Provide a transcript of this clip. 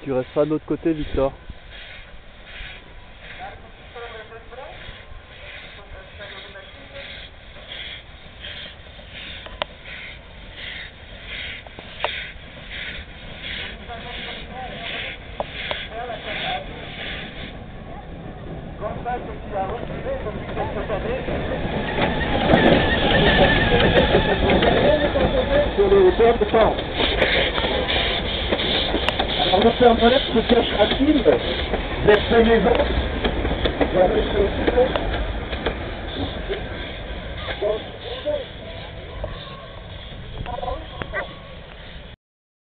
Tu resteras de l'autre côté, Victor. Sur les hauteurs de temps. Alors le Père Noël se cache rapide vers sa maison.